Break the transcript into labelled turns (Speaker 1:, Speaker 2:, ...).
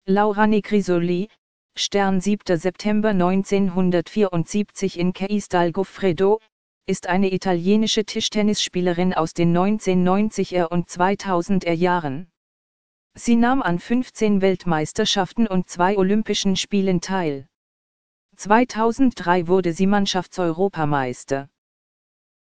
Speaker 1: Laura Negrisoli, Stern 7. September 1974 in Castel Goffredo, ist eine italienische Tischtennisspielerin aus den 1990er und 2000er Jahren. Sie nahm an 15 Weltmeisterschaften und 2 Olympischen Spielen teil. 2003 wurde sie Mannschaftseuropameister.